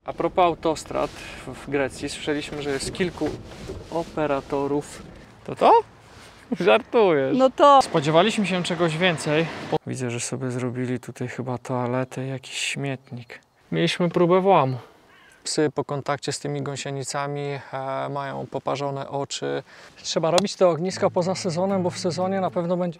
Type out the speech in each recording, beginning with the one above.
A propos autostrad w Grecji, słyszeliśmy, że jest kilku operatorów. To? Żartujesz. No to Spodziewaliśmy się czegoś więcej. Widzę, że sobie zrobili tutaj chyba toaletę, jakiś śmietnik. Mieliśmy próbę włamu. Psy po kontakcie z tymi gąsienicami mają poparzone oczy. Trzeba robić te ogniska poza sezonem, bo w sezonie na pewno będzie...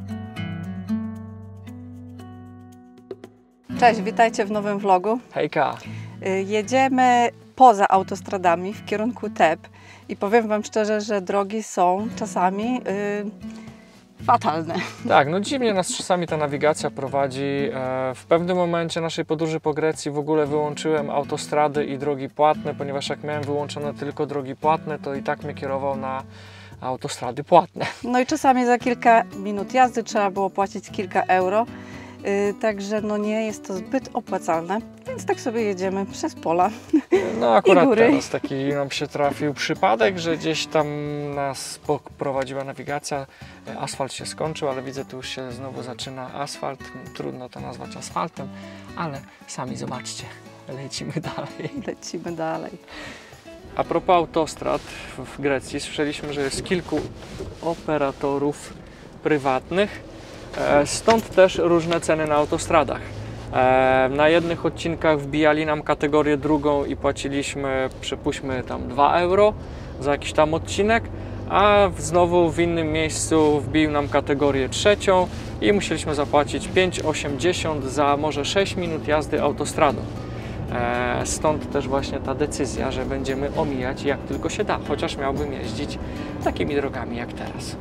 cześć, witajcie w nowym vlogu. Hejka! Jedziemy poza autostradami w kierunku Teb i powiem Wam szczerze, że drogi są czasami fatalne. Tak, no dziwnie nas czasami ta nawigacja prowadzi. W pewnym momencie naszej podróży po Grecji w ogóle wyłączyłem autostrady i drogi płatne, ponieważ jak miałem wyłączone tylko drogi płatne, to i tak mnie kierował na autostrady płatne. No i czasami za kilka minut jazdy trzeba było płacić kilka euro, także no nie jest to zbyt opłacalne, więc tak sobie jedziemy przez pola. No akurat i góry. teraz taki nam się trafił przypadek, że gdzieś tam nas prowadziła nawigacja, asfalt się skończył, ale widzę, tu już się znowu zaczyna asfalt, trudno to nazwać asfaltem, ale sami zobaczcie, lecimy dalej. Lecimy dalej. A propos autostrad w Grecji, słyszeliśmy, że jest kilku operatorów prywatnych, stąd też różne ceny na autostradach. Na jednych odcinkach wbijali nam kategorię drugą i płaciliśmy, przypuśćmy tam 2 euro za jakiś tam odcinek, a znowu w innym miejscu wbił nam kategorię trzecią i musieliśmy zapłacić 5,80 za może 6 minut jazdy autostradą. Stąd też właśnie ta decyzja, że będziemy omijać jak tylko się da, chociaż miałbym jeździć takimi drogami jak teraz.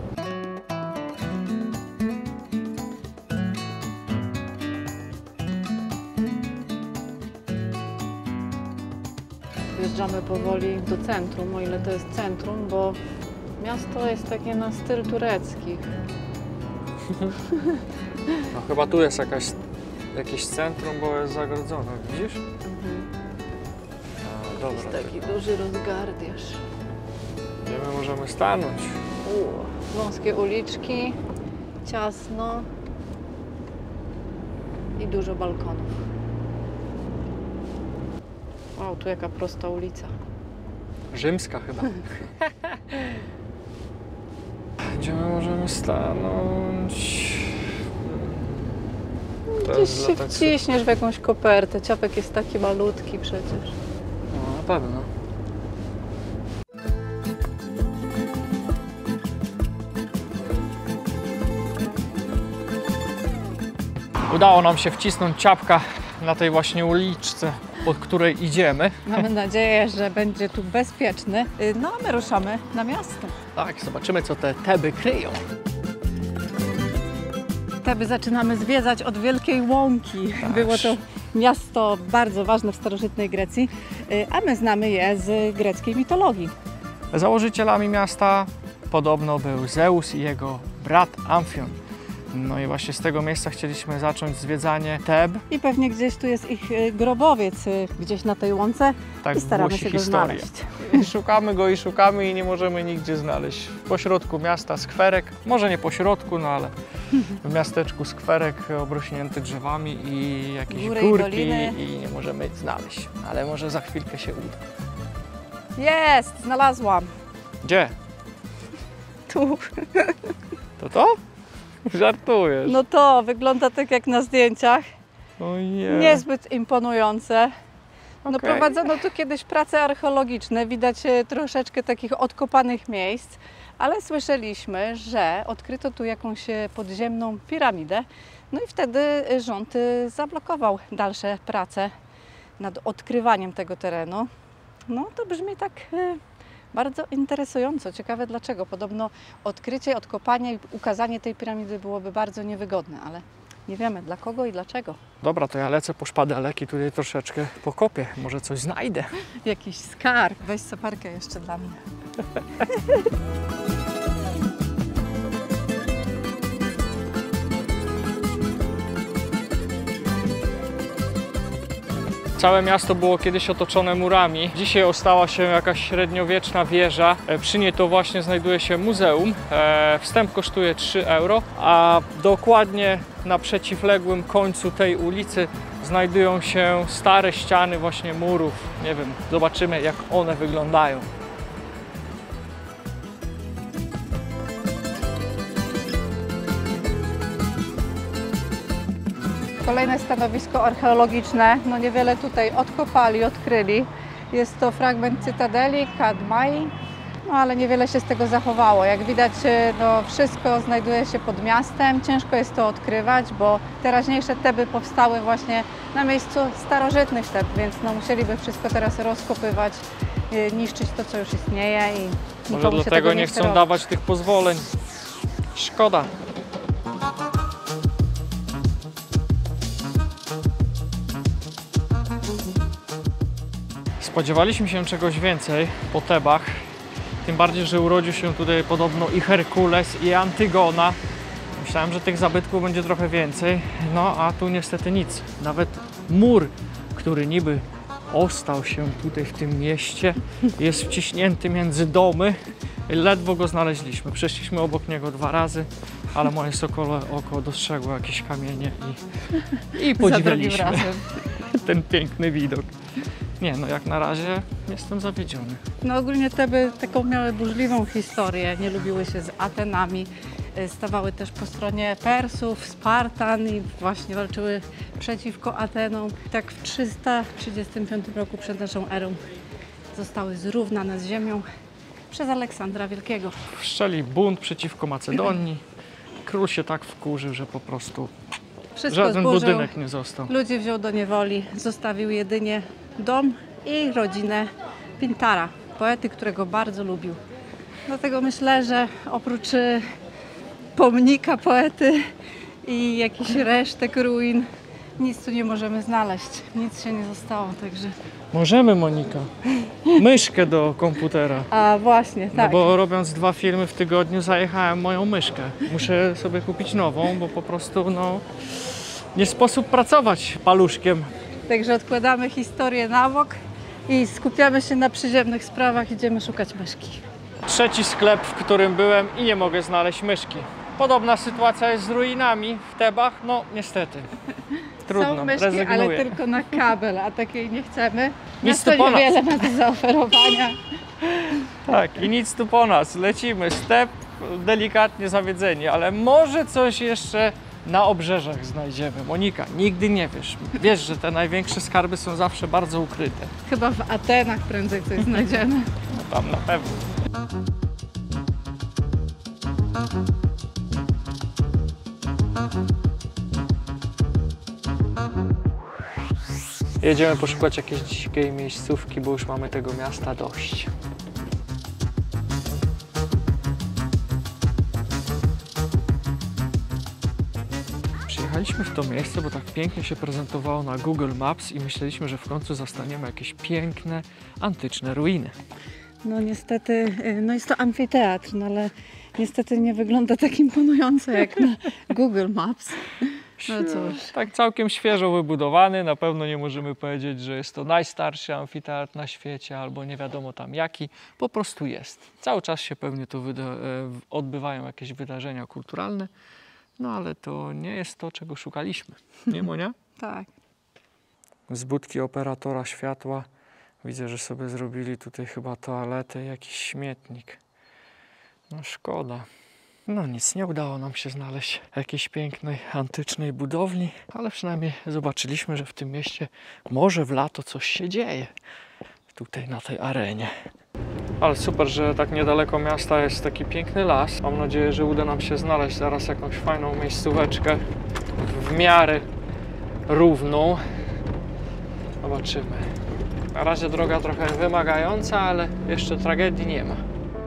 Wjeżdżamy powoli do centrum, o ile to jest centrum, bo miasto jest takie na styl turecki. No chyba tu jest jakieś centrum, bo jest zagrodzone, widzisz? No, dobra. Jest taki duży rozgardiaż. Gdzie my możemy stanąć? Wąskie uliczki, ciasno i dużo balkonów. Wow, tu jaka prosta ulica. Rzymska chyba. Gdzie my możemy stanąć? Gdzieś się wciśniesz w jakąś kopertę. Ciapek jest taki malutki przecież. No na pewno. Udało nam się wcisnąć ciapka na tej właśnie uliczce, pod której idziemy. Mamy nadzieję, że będzie tu bezpieczny. No a my ruszamy na miasto. Tak, zobaczymy, co te Teby kryją. Teby zaczynamy zwiedzać od Wielkiej Łąki. Tak. Było to miasto bardzo ważne w starożytnej Grecji, a my znamy je z greckiej mitologii. Założycielami miasta podobno był Zeus i jego brat Amfion. No i właśnie z tego miejsca chcieliśmy zacząć zwiedzanie Teb. I pewnie gdzieś tu jest ich grobowiec, gdzieś na tej łące, Tak i staramy głosi się go historia. znaleźć. Szukamy go i nie możemy nigdzie znaleźć. W pośrodku miasta skwerek, może nie pośrodku, no ale w miasteczku skwerek obrośnięty drzewami i jakieś Góry i górki doliny. i nie możemy znaleźć. Ale może za chwilkę się uda. Jest! Znalazłam! Gdzie? Tu. To? Żartujesz. No to wygląda tak jak na zdjęciach. Ojej. Niezbyt imponujące. No Okej. prowadzono tu kiedyś prace archeologiczne, widać troszeczkę takich odkopanych miejsc, ale słyszeliśmy, że odkryto tu jakąś podziemną piramidę. No i wtedy rząd zablokował dalsze prace nad odkrywaniem tego terenu. No to brzmi tak bardzo interesująco. Ciekawe dlaczego. Podobno odkrycie, odkopanie i ukazanie tej piramidy byłoby bardzo niewygodne, ale nie wiemy dla kogo i dlaczego. Dobra, to ja lecę po szpadelek i tutaj troszeczkę pokopię. Może coś znajdę. Jakiś skarb. Weź soparkę jeszcze dla mnie. Całe miasto było kiedyś otoczone murami. Dzisiaj ostała się jakaś średniowieczna wieża. Przy niej to właśnie znajduje się muzeum. Wstęp kosztuje 3 euro, a dokładnie na przeciwległym końcu tej ulicy znajdują się stare ściany właśnie murów. Nie wiem, zobaczymy jak one wyglądają. Kolejne stanowisko archeologiczne, no niewiele tutaj odkopali, odkryli. Jest to fragment cytadeli Kadmai, no ale niewiele się z tego zachowało. Jak widać, no wszystko znajduje się pod miastem, ciężko jest to odkrywać, bo teraźniejsze Teby powstały właśnie na miejscu starożytnych Teb, więc no musieliby wszystko teraz rozkopywać, niszczyć to, co już istnieje i Może nikomu się dlatego tego nie chce chcą robić. dawać tych pozwoleń. Szkoda. Spodziewaliśmy się czegoś więcej po Tebach, tym bardziej, że urodził się tutaj podobno i Herkules, i Antygona. Myślałem, że tych zabytków będzie trochę więcej, no a tu niestety nic. Nawet mur, który niby ostał się tutaj w tym mieście, jest wciśnięty między domy. Ledwo go znaleźliśmy. Przeszliśmy obok niego 2 razy, ale moje sokole oko dostrzegło jakieś kamienie i podziwialiśmy Za drugim razem. ten piękny widok. Nie, no jak na razie jestem zawiedziony. No ogólnie Teby taką miały burzliwą historię, nie lubiły się z Atenami, stawały też po stronie Persów, Spartan i właśnie walczyły przeciwko Atenom. Tak w 335 roku przed naszą erą zostały zrównane z ziemią przez Aleksandra Wielkiego. Wszczeli bunt przeciwko Macedonii. Król się tak wkurzył, że po prostu Wszystko żaden zburzył, budynek nie został. ludzi wziął do niewoli, zostawił jedynie dom i rodzinę Pintara, poety, którego bardzo lubił. Dlatego myślę, że oprócz pomnika poety i jakichś resztek ruin, nic tu nie możemy znaleźć. Nic się nie zostało, także... Możemy, Monika. Myszkę do komputera. A właśnie, No tak. bo robiąc 2 filmy w tygodniu zajechałem moją myszkę. Muszę sobie kupić nową, bo po prostu no nie sposób pracować paluszkiem. Także odkładamy historię na bok i skupiamy się na przyziemnych sprawach. Idziemy szukać myszki. Trzeci sklep, w którym byłem i nie mogę znaleźć myszki. Podobna sytuacja jest z ruinami w Tebach, no niestety. Trudno, Są myszki, rezygnuję. ale tylko na kabel, a takiej nie chcemy. Nic Miasto tu po nas. niewiele ma do zaoferowania. Tak, i nic tu po nas. Lecimy, step, delikatnie zawiedzeni, ale może coś jeszcze na obrzeżach znajdziemy. Monika, nigdy nie wiesz. Wiesz, że te największe skarby są zawsze bardzo ukryte. Chyba w Atenach prędzej coś znajdziemy. No tam na pewno. Jedziemy poszukać jakiejś dzikiej miejscówki, bo już mamy tego miasta dość. Przyjechaliśmy w to miejsce, bo tak pięknie się prezentowało na Google Maps i myśleliśmy, że w końcu zastaniemy jakieś piękne, antyczne ruiny. No niestety, no jest to amfiteatr, no ale niestety nie wygląda tak imponująco jak na Google Maps. No cóż. Tak całkiem świeżo wybudowany, na pewno nie możemy powiedzieć, że jest to najstarszy amfiteatr na świecie albo nie wiadomo tam jaki, po prostu jest. Cały czas się pewnie tu odbywają jakieś wydarzenia kulturalne, no ale to nie jest to, czego szukaliśmy, nie Monia? Tak. Z budki operatora światła widzę, że sobie zrobili tutaj chyba toaletę i jakiś śmietnik. No szkoda. No nic, nie udało nam się znaleźć jakiejś pięknej, antycznej budowli, ale przynajmniej zobaczyliśmy, że w tym mieście może w lato coś się dzieje. Tutaj na tej arenie. Ale super, że tak niedaleko miasta jest taki piękny las. Mam nadzieję, że uda nam się znaleźć zaraz jakąś fajną miejscóweczkę w miarę równą. Zobaczymy. Na razie droga trochę wymagająca, ale jeszcze tragedii nie ma.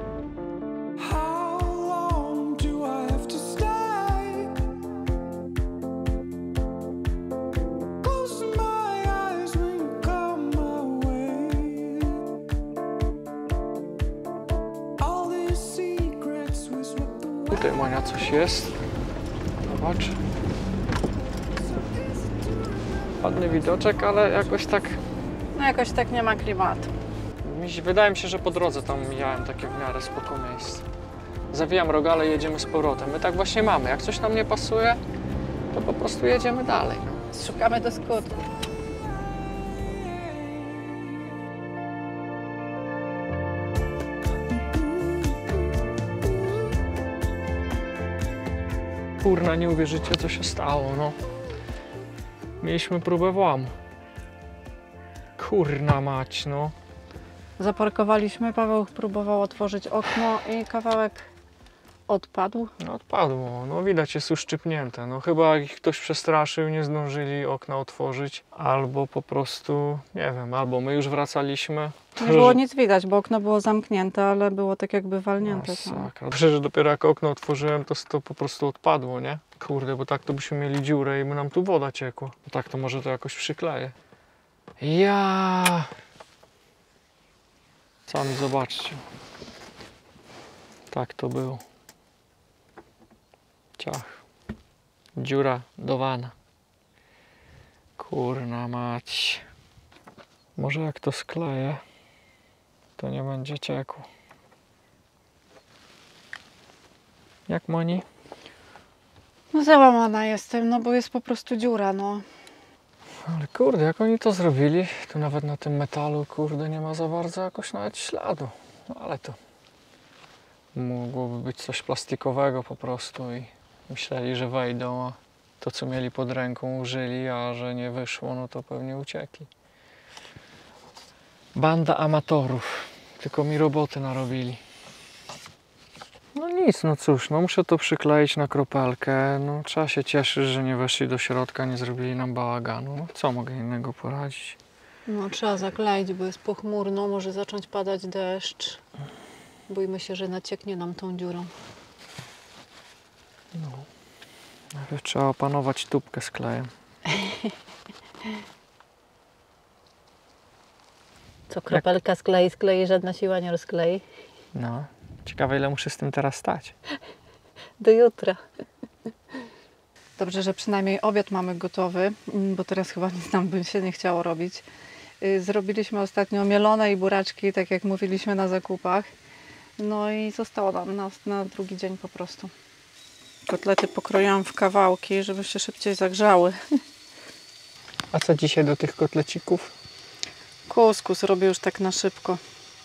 Tutaj Monia coś jest. Zobacz. Ładny widoczek, ale jakoś tak... No jakoś tak nie ma klimatu. Wydaje mi się, że po drodze tam mijałem takie w miarę spoko miejsce. Zawijam rogale i jedziemy z powrotem. My tak właśnie mamy. Jak coś nam nie pasuje, to po prostu jedziemy dalej. No. Szukamy do skutku. Kurna, nie uwierzycie, co się stało, no. Mieliśmy próbę włamu. Kurna mać, no. Zaparkowaliśmy, Paweł próbował otworzyć okno i kawałek odpadł. No odpadło, no widać, jest uszczypnięte. No chyba ich ktoś przestraszył, nie zdążyli okna otworzyć, albo po prostu, nie wiem, albo my już wracaliśmy. Nie było nic widać, bo okno było zamknięte, ale było tak jakby walnięte. Masakra. Przecież dopiero jak okno otworzyłem, to po prostu odpadło, nie? Kurde, bo tak to byśmy mieli dziurę i by nam tu woda ciekła. Tak to może to jakoś przykleję. Ja. Sami zobaczcie. Tak to było. Ciach. Dziura do wana. Kurna mać. Może jak to skleję, to nie będzie ciekło. Jak Moni? No załamana jestem, no bo jest po prostu dziura, no. Ale kurde, jak oni to zrobili? Tu nawet na tym metalu, kurde, nie ma za bardzo jakoś nawet śladu. No ale to mogłoby być coś plastikowego po prostu i myśleli, że wejdą, a to co mieli pod ręką użyli, a że nie wyszło, no to pewnie uciekli. Banda amatorów, tylko mi roboty narobili. No nic, no cóż, no muszę to przykleić na kropelkę, no trzeba się cieszyć, że nie weszli do środka, nie zrobili nam bałaganu, no co mogę innego poradzić? No trzeba zakleić, bo jest pochmurno, może zacząć padać deszcz. Bójmy się, że nacieknie nam tą dziurą. No. Najpierw trzeba opanować tubkę z klejem. Co, kropelka sklei, żadna siła nie rozklei? No, ciekawe ile muszę z tym teraz stać. Do jutra. Dobrze, że przynajmniej obiad mamy gotowy, bo teraz chyba nic nam by się nie chciało robić. Zrobiliśmy ostatnio mielone i buraczki, tak jak mówiliśmy na zakupach. No i zostało nam na drugi dzień po prostu. Kotlety pokroiłam w kawałki, żeby się szybciej zagrzały. A co dzisiaj do tych kotlecików? Kuskus robię już tak na szybko.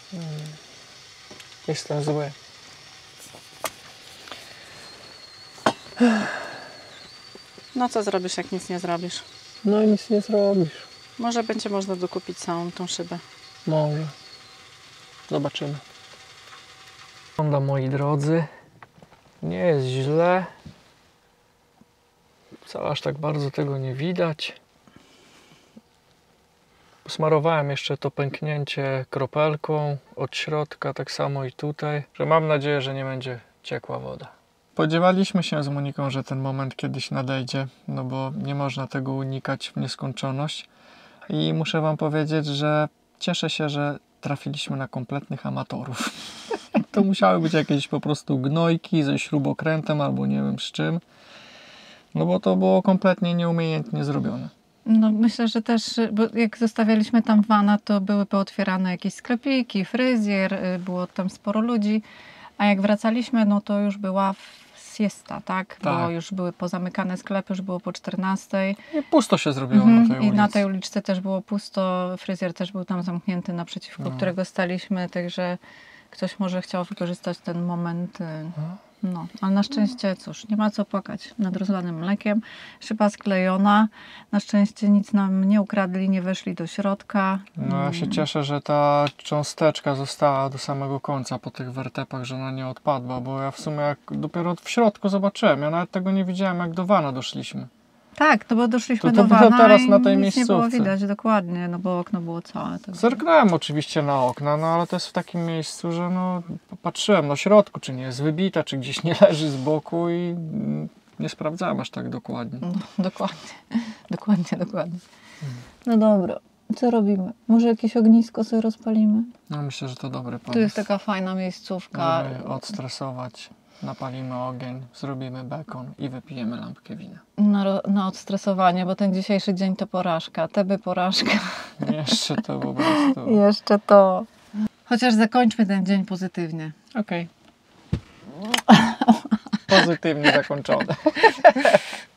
Jestem zły. No co zrobisz, jak nic nie zrobisz? No nic nie zrobisz. Może będzie można dokupić całą tą szybę. Może. Zobaczymy. Wygląda, moi drodzy. Nie jest źle. Wcale aż tak bardzo tego nie widać. Posmarowałem jeszcze to pęknięcie kropelką od środka, tak samo i tutaj, że mam nadzieję, że nie będzie ciekła woda. Spodziewaliśmy się z Moniką, że ten moment kiedyś nadejdzie, no bo nie można tego unikać w nieskończoność. I muszę Wam powiedzieć, że cieszę się, że trafiliśmy na kompletnych amatorów. To musiały być jakieś po prostu gnojki ze śrubokrętem albo nie wiem z czym, no bo to było kompletnie nieumiejętnie zrobione. No myślę, że też, bo jak zostawialiśmy tam wana, to były pootwierane jakieś sklepiki, fryzjer, było tam sporo ludzi, a jak wracaliśmy, no to już była siesta, tak? Tak. Bo już były pozamykane sklepy, już było po 14. I pusto się zrobiło na tej I ulicy. na tej uliczce też było pusto, fryzjer też był tam zamknięty naprzeciwko którego staliśmy, także ktoś może chciał wykorzystać ten moment. No, ale na szczęście, cóż, nie ma co płakać nad rozlanym mlekiem. Szyba sklejona. Na szczęście nic nam nie ukradli, nie weszli do środka. No ja się cieszę, że ta cząsteczka została do samego końca po tych wertepach, że ona nie odpadła, bo ja w sumie jak dopiero w środku zobaczyłem, ja nawet tego nie widziałem, jak do wana doszliśmy. Tak, no bo doszliśmy To do wana teraz i na tej nic nie było miejscówce. widać dokładnie, no bo okno było całe. Tak. Zerknąłem oczywiście na okna, no ale to jest w takim miejscu, że no patrzyłem na środku, czy nie jest wybita, czy gdzieś nie leży z boku i nie sprawdzałem aż tak dokładnie. No, dokładnie. No dobra, co robimy? Może jakieś ognisko sobie rozpalimy? No myślę, że to dobry pomysł. Tu jest taka fajna miejscówka. Żeby odstresować, napalimy ogień, zrobimy bekon i wypijemy lampkę wina. Na odstresowanie, bo ten dzisiejszy dzień to porażka. Teby porażka. Jeszcze to po prostu. Jeszcze to. Chociaż zakończmy ten dzień pozytywnie. Okej. Pozytywnie zakończone.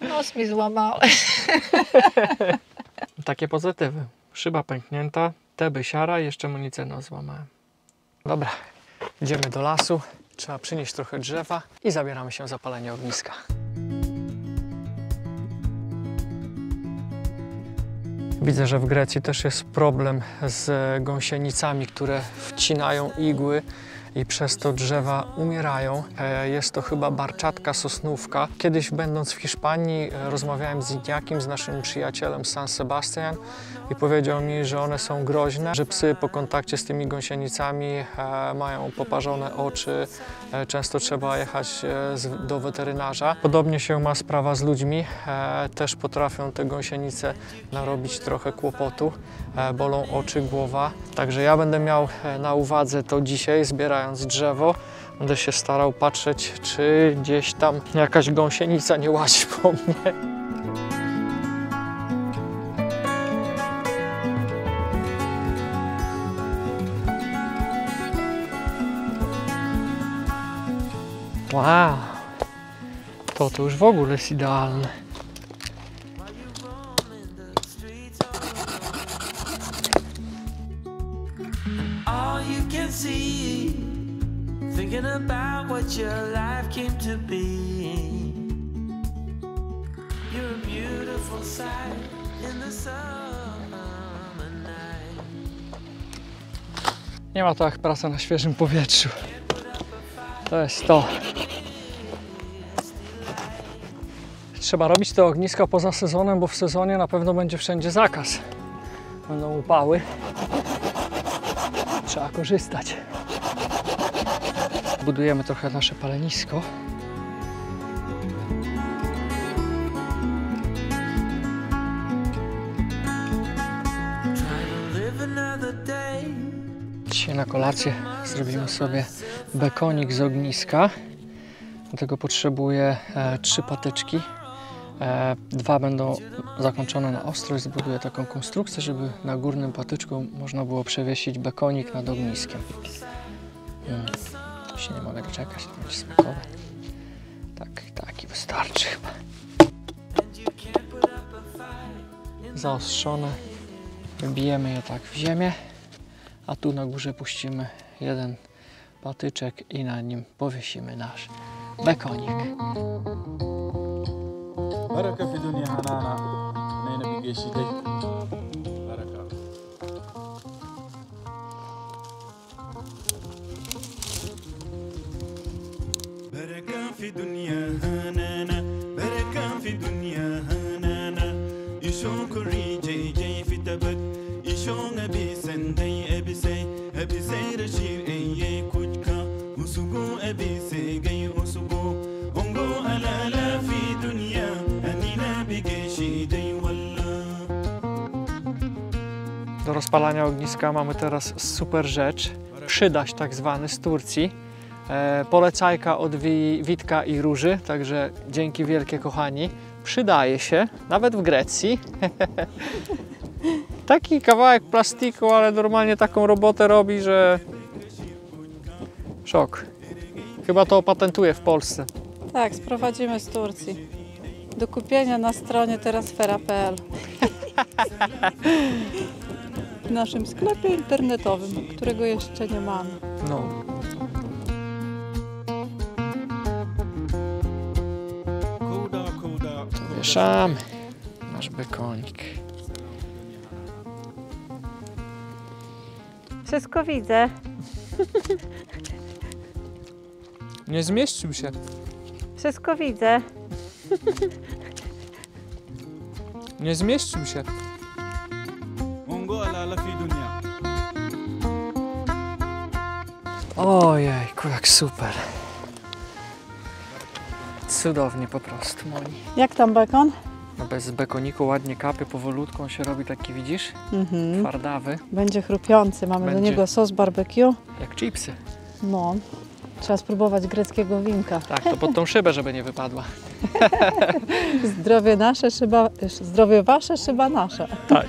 Nos mi złamałeś. Takie pozytywy. Szyba pęknięta, teby siara, jeszcze mu nic no złamałem. Dobra, idziemy do lasu. Trzeba przynieść trochę drzewa i zabieramy się za palenie ogniska. Widzę, że w Grecji też jest problem z gąsienicami, które wcinają igły i przez to drzewa umierają. Jest to chyba barczatka sosnówka. Kiedyś będąc w Hiszpanii rozmawiałem z Iniakim, z naszym przyjacielem z San Sebastian i powiedział mi, że one są groźne, że psy po kontakcie z tymi gąsienicami mają poparzone oczy, często trzeba jechać do weterynarza. Podobnie się ma sprawa z ludźmi, też potrafią te gąsienice narobić trochę kłopotu, bolą oczy, głowa. Także ja będę miał na uwadze to dzisiaj, zbierając drzewo. Będę się starał patrzeć, czy gdzieś tam jakaś gąsienica nie łazi po mnie. Wow, to już w ogóle jest idealne. All you can see, thinking about what your life came to be. You're a beautiful sight in the summer night. Nie ma to jak praca na świeżym powietrzu. To jest to. Trzeba robić te ogniska poza sezonem, bo w sezonie na pewno będzie wszędzie zakaz. Będą upały. Trzeba korzystać. Budujemy trochę nasze palenisko. Dzisiaj na kolację zrobimy sobie bekonik z ogniska. Do tego potrzebuję 3 patyczki. 2 będą zakończone na ostrość. Zbuduję taką konstrukcję, żeby na górnym patyczku można było przewiesić bekonik nad ogniskiem. Się nie mogę doczekać, to będzie smakowe. Tak i wystarczy chyba. Zaostrzone. Wybijemy je tak w ziemię, a tu na górze puścimy jeden patyczek i na nim powiesimy nasz bekonik. Baraka fi dunia hanana, nena bigeshi dai. Baraka. Baraka fi dunia hanana, baraka fi dunia hanana. Ishon kuri jay fi tabat, ishon abisen dai abisay rashir eye kujka, usugo abisay gay usugo, ongo alala fi dunia. Do rozpalania ogniska mamy teraz super rzecz, przydaś tak zwany z Turcji. Polecajka od Witka i Róży, także dzięki wielkie kochani. Przydaje się, nawet w Grecji. Taki kawałek plastiku, ale normalnie taką robotę robi, że szok. Chyba to opatentuję w Polsce. Tak, sprowadzimy z Turcji. Do kupienia na stronie terasfera.pl. W naszym sklepie internetowym, którego jeszcze nie mamy. No. Wieszamy nasz bekonik. Wszystko widzę. Nie zmieścił się. Wszystko widzę. Nie zmieścił się. Ojejku, jak super. Cudownie po prostu, Moni. Jak tam bekon? No bez bekoniku ładnie kapie, powolutką się robi taki, widzisz? Twardawy. Będzie chrupiący. Mamy do niego sos barbecue. Jak chipsy. No. Trzeba spróbować greckiego winka. Tak, to pod tą szybę, żeby nie wypadła. Zdrowie nasze, szyba... Zdrowie wasze, szyba nasza. Tak.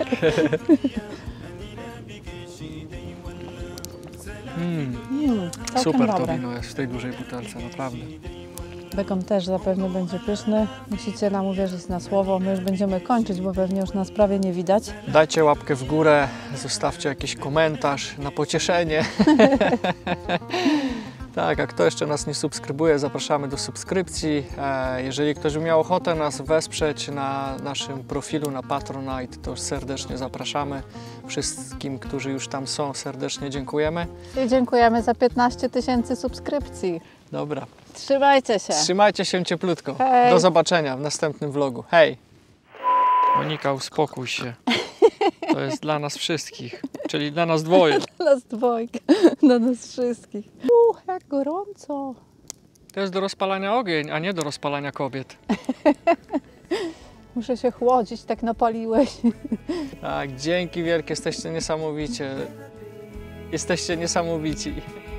Super dobre. to wino jest w tej dużej butelce, naprawdę. Bekon też zapewne będzie pyszny. Musicie nam uwierzyć na słowo. My już będziemy kończyć, bo pewnie już nas prawie nie widać. Dajcie łapkę w górę, zostawcie jakiś komentarz na pocieszenie. Tak, a kto jeszcze nas nie subskrybuje, zapraszamy do subskrypcji. Jeżeli ktoś by miał ochotę nas wesprzeć na naszym profilu na Patronite, to serdecznie zapraszamy. Wszystkim, którzy już tam są, serdecznie dziękujemy. I dziękujemy za 15 000 subskrypcji. Dobra, Trzymajcie się. trzymajcie się cieplutko. Hej. Do zobaczenia w następnym vlogu. Hej! Monika, uspokój się. To jest dla nas wszystkich, czyli dla nas dwoje. Dla nas dwojga, dla nas wszystkich. Jak gorąco. To jest do rozpalania ogień, a nie do rozpalania kobiet. Muszę się chłodzić, tak napaliłeś. Tak, dzięki wielkie, jesteście niesamowicie. Jesteście niesamowici.